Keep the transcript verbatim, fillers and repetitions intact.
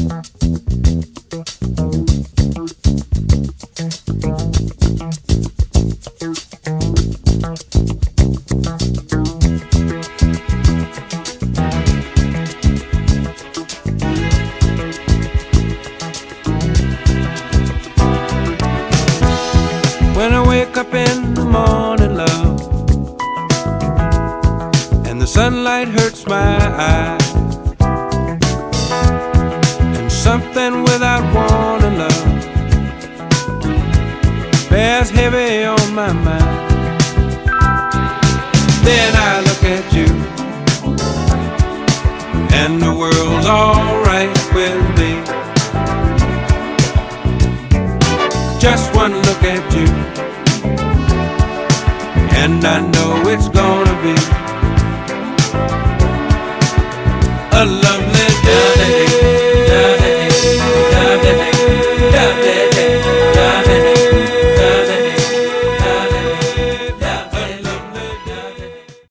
When I wake up in the morning, love, and the sunlight hurts my eyes, and something without warning, love, bears heavy on my mind. Then I look at you, and the world's alright with me. Just one look at you, and I know it's gonna be a love